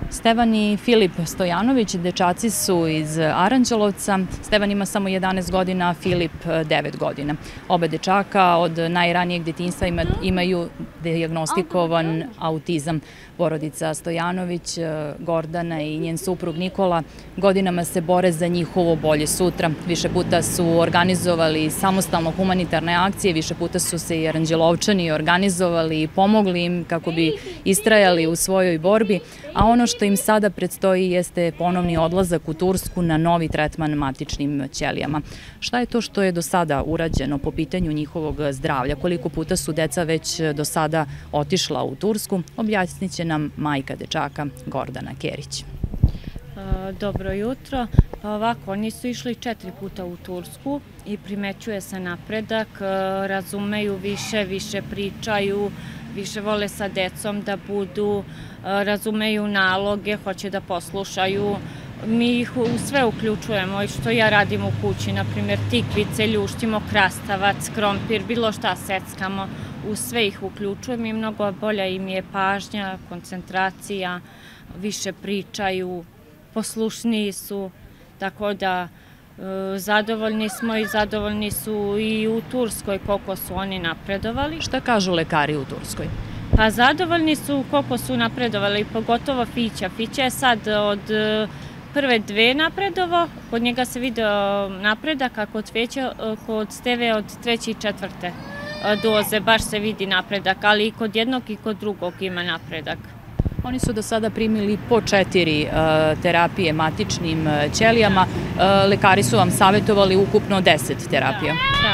Stevan i Filip Stojanović, dečaci su iz Aranđelovca. Stevan ima samo 11 godina, a Filip 9 godina. Oba dečaka od najranijeg detinjstva imaju dijagnostikovan autizam. Porodica Stojanović, Gordana i njen suprug Nikola godinama se bore za njihovo bolje sutra. Više puta su organizovali samostalno humanitarne akcije, više puta su se i Aranđelovčani organizovali i pomogli im kako bi istrajali u svojoj borbi, a ono što im sada predstoji jeste ponovni odlazak u Tursku na novi tretman matičnim ćelijama. Šta je to što je do sada urađeno po pitanju njihovog zdravlja? Koliko puta su deca već do sada otišla u Tursku? Objasnit će nam majka dečaka Gordana Kerić. Dobro jutro. Pa ovako, oni su išli 4 puta u Tursku i primećuje se napredak, razumeju više pričaju, više vole sa decom da budu, razumeju naloge, hoće da poslušaju. Mi ih u sve uključujemo i što ja radim u kući, na primjer tikvice, ljuštimo krastavac, krompir, bilo šta seckamo, u sve ih uključujem i mnogo bolja im je pažnja, koncentracija, više pričaju, poslušniji su, tako da zadovoljni smo i zadovoljni su i u Turskoj koliko su oni napredovali. Šta kažu lekari u Turskoj? Pa zadovoljni su koliko su napredovali, pogotovo Fića. Fića je sad od prve 2 napredovo, kod njega se video napredak, a kod Steve od 3. i 4. doze baš se vidi napredak, ali i kod jednog i kod drugog ima napredak. Oni su do sada primili po 4 terapije matičnim ćelijama. Lekari su vam savjetovali ukupno 10 terapija.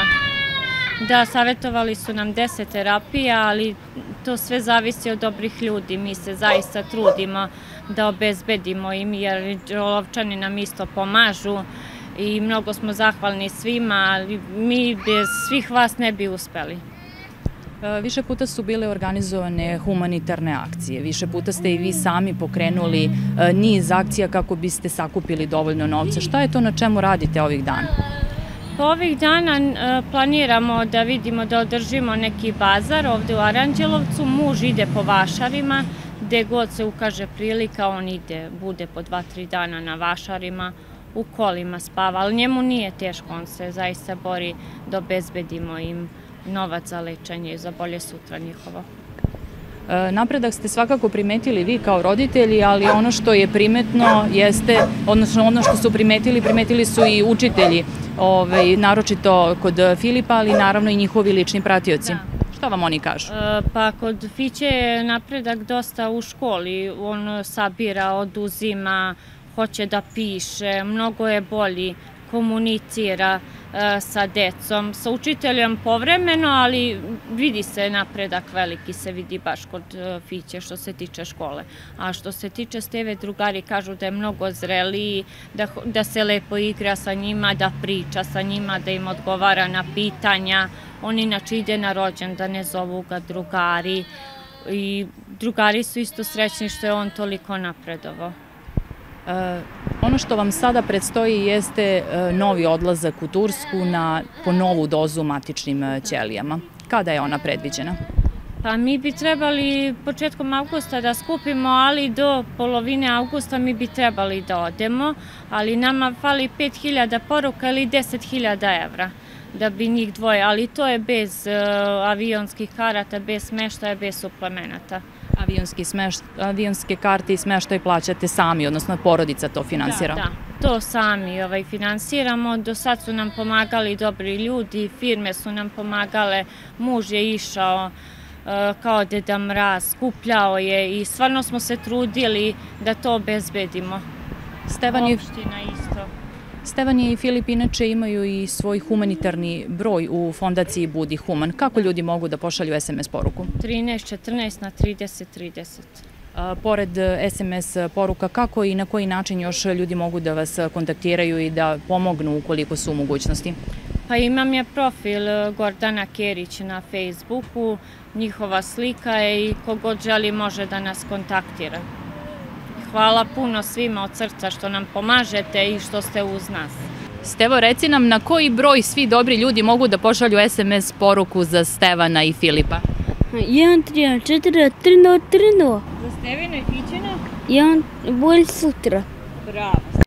Da, savjetovali su nam 10 terapija, ali to sve zavisi od dobrih ljudi. Mi se zaista trudimo da obezbedimo im, jer Aranđelovčani nam isto pomažu i mnogo smo zahvalni svima, ali mi bez svih vas ne bi uspeli. Više puta su bile organizovane humanitarne akcije, više puta ste i vi sami pokrenuli niz akcija kako biste sakupili dovoljno novca. Šta je to na čemu radite ovih dana? Ovih dana planiramo da vidimo da održimo neki bazar ovde u Aranđelovcu. Muž ide po vašarima, gde god se ukaže prilika, on ide, bude po 2-3 dana na vašarima, u kolima spava, ali njemu nije teško, on se zaista bori da obezbedimo im novac za lečenje i za bolje sutra njihovo. Napredak ste svakako primetili vi kao roditelji, ali ono što je primetno jeste, odnosno ono što su primetili su i učitelji, naročito kod Filipa, ali naravno i njihovi lični pratioci. Šta vam oni kažu? Pa kod Fiće je napredak dosta u školi, on sabira, oduzima, hoće da piše, mnogo je bolji, komunicira sa decom, sa učiteljem povremeno, ali vidi se napredak veliki, se vidi baš kod Fiće što se tiče škole. A što se tiče Steve, drugari kažu da je mnogo zreliji, da se lepo igra sa njima, da priča sa njima, da im odgovara na pitanja. On inače ide na rođendane, zovu ga drugari i drugari su isto srećni što je on toliko napredovao. Ono što vam sada predstoji jeste novi odlazak u Tursku po novu dozu matičnim ćelijama. Kada je ona predviđena? Pa mi bi trebali početkom avgusta da skupimo, ali do polovine avgusta mi bi trebali da odemo, ali nama fali 5.000 poruka ili 10.000 evra da bi njih dvoje, ali to je bez avionskih karata, bez smeštaja, bez suplemenata. Avionske karte i smeštaj plaćate sami, odnosno porodica to finansira? Da, to sami finansiramo. Do sad su nam pomagali dobri ljudi, firme su nam pomagale, muž je išao kao Deda Mraz, skupljao je i stvarno smo se trudili da to obezbedimo. Opština isto. Stevan i Filip inače imaju i svoj humanitarni broj u fondaciji Budi Human. Kako ljudi mogu da pošalju SMS poruku? 13 14 na 30 30. Pored SMS poruka, kako i na koji način još ljudi mogu da vas kontaktiraju i da pomognu ukoliko su u mogućnosti? Pa imam je profil Gordana Kerić na Facebooku, njihova slika je i kogod želi može da nas kontaktira. Hvala puno svima od srca što nam pomažete i što ste uz nas. Stevo, reci nam na koji broj svi dobri ljudi mogu da pošalju SMS poruku za Stevana i Filipa? 1 3 4 3 0 3 0. Za Stevina i Fićina? I on bude sutra. Bravo.